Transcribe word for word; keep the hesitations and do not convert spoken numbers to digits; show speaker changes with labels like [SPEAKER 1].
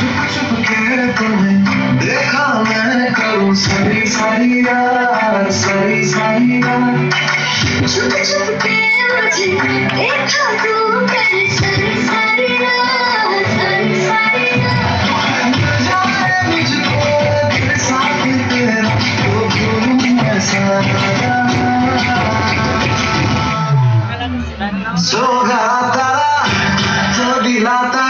[SPEAKER 1] छुप छुप के तुम्हें देखा मैंने, करूँ सारी सारी रात, सारी सारी रात।
[SPEAKER 2] छुप छुप के मुझे देखा तूने, सारी सारी रात, सारी सारी रात।
[SPEAKER 1] जाने मुझको तेरे साथ तेरा, तो भूलूं मैं सारा। सो गया तारा तो दिलाता